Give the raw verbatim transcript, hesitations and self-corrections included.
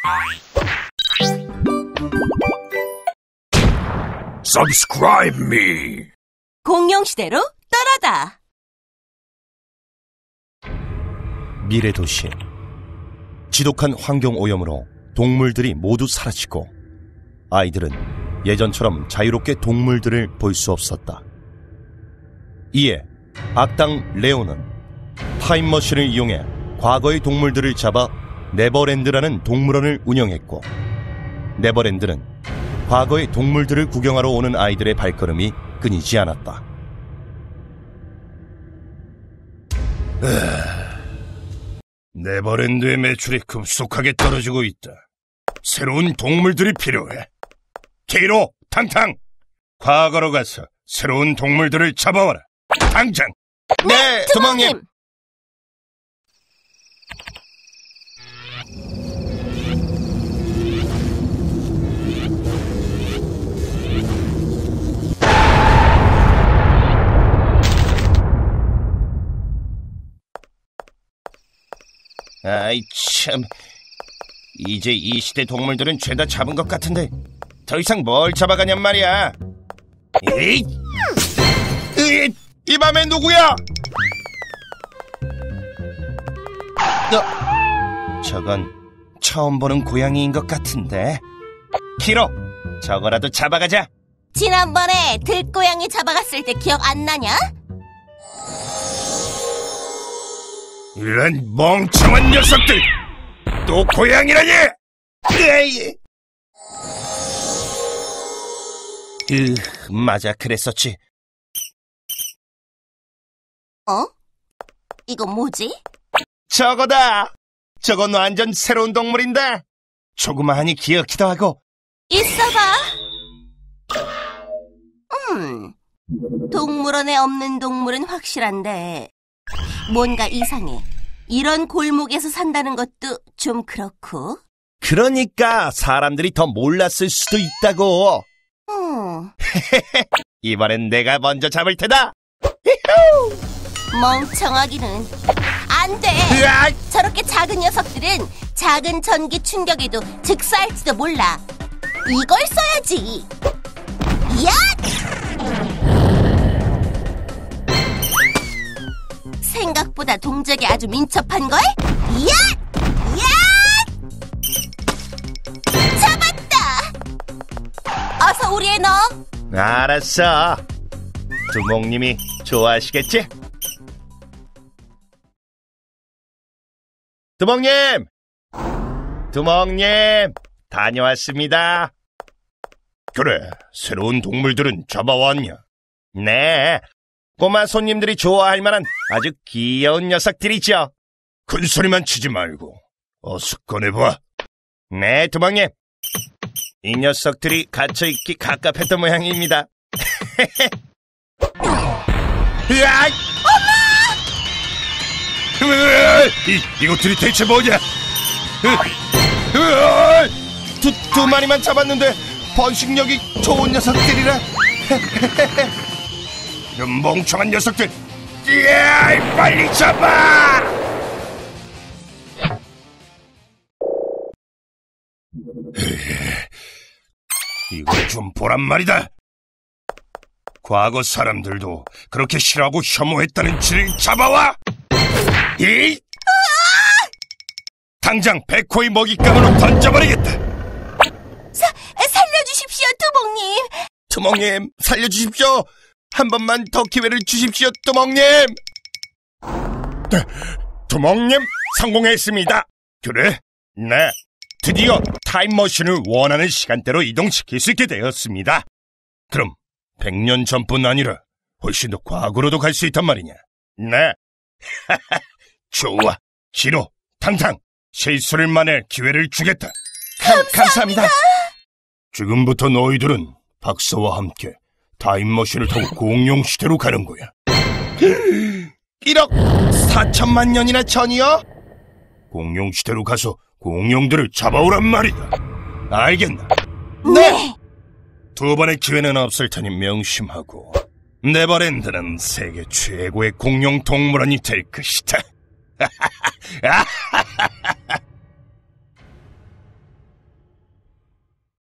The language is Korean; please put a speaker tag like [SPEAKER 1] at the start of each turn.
[SPEAKER 1] Subscribe me.
[SPEAKER 2] 공룡시대로 떠나다.
[SPEAKER 3] 미래도시. 지독한 환경오염으로 동물들이 모두 사라지고 아이들은 예전처럼 자유롭게 동물들을 볼 수 없었다. 이에 악당 레오는 타임머신을 이용해 과거의 동물들을 잡아 네버랜드라는 동물원을 운영했고, 네버랜드는 과거의 동물들을 구경하러 오는 아이들의 발걸음이 끊이지 않았다.
[SPEAKER 1] 네버랜드의 매출이 급속하게 떨어지고 있다. 새로운 동물들이 필요해. 키로, 탕탕! 과거로 가서 새로운 동물들을 잡아와라. 당장!
[SPEAKER 3] 네, 두목님!
[SPEAKER 1] 아이 참, 이제 이 시대 동물들은 죄다 잡은 것 같은데 더 이상 뭘 잡아가냔 말이야. 에잇! 에잇! 이 밤에 누구야? 어, 저건 처음 보는 고양이인 것 같은데. 키로, 저거라도 잡아가자.
[SPEAKER 2] 지난번에 들고양이 잡아갔을 때 기억 안 나냐?
[SPEAKER 1] 이런 멍청한 녀석들! 또 고양이라니! 에이! 으, 맞아, 그랬었지.
[SPEAKER 2] 어? 이거 뭐지?
[SPEAKER 1] 저거다! 저건 완전 새로운 동물인데 조그마하니 귀엽기도 하고.
[SPEAKER 2] 있어봐. 음, 동물원에 없는 동물은 확실한데 뭔가 이상해. 이런 골목에서 산다는 것도 좀 그렇고.
[SPEAKER 1] 그러니까 사람들이 더 몰랐을 수도 있다고.
[SPEAKER 2] 음.
[SPEAKER 1] 이번엔 내가 먼저 잡을 테다.
[SPEAKER 2] 멍청하기는. 안 돼.
[SPEAKER 1] 으악!
[SPEAKER 2] 저렇게 작은 녀석들은 작은 전기 충격에도 즉사할지도 몰라. 이걸 써야지. 야! 생각보다 동작이 아주 민첩한걸? 야! 야! 잡았다! 어서 우리에 넣어.
[SPEAKER 1] 알았어. 두목님이 좋아하시겠지? 두목님! 두목님! 다녀왔습니다. 그래, 새로운 동물들은 잡아왔냐? 네, 꼬마 손님들이 좋아할 만한 아주 귀여운 녀석들이죠. 큰 소리만 치지 말고 어서 꺼내봐. 네, 두목님. 이 녀석들이 갇혀있기 갑갑했던 모양입니다. 으악! 엄마! 이, 이것들이 대체 뭐냐? 두, 두 마리만 잡았는데 번식력이 좋은 녀석들이라. 이런 멍청한 녀석들! 이야, 빨리 잡아! 이걸 좀 보란 말이다. 과거 사람들도 그렇게 싫어하고 혐오했다는 쥐를 잡아와! 이! 당장 백호의 먹잇감으로 던져버리겠다.
[SPEAKER 2] 사, 살려주십시오, 두목님.
[SPEAKER 1] 두목님, 살려주십시오. 한 번만 더 기회를 주십시오, 두목님. 네, 두목님, 성공했습니다. 그래? 네, 드디어 타임머신을 원하는 시간대로 이동시킬 수 있게 되었습니다. 그럼 백 년 전뿐 아니라 훨씬 더 과거로도 갈 수 있단 말이냐? 네. 좋아. 기로, 탕탕, 실수를 만회할 기회를 주겠다.
[SPEAKER 2] 감사합니다. 감사합니다.
[SPEAKER 1] 지금부터 너희들은 박사와 함께 타임머신을 타고 공룡시대로 가는 거야. 일억 사천만 년이나 전이요? 공룡시대로 가서 공룡들을 잡아오란 말이다. 알겠나?
[SPEAKER 2] 네.
[SPEAKER 1] 두 번의 기회는 없을 테니 명심하고. 네버랜드는 세계 최고의 공룡 동물원이 될 것이다.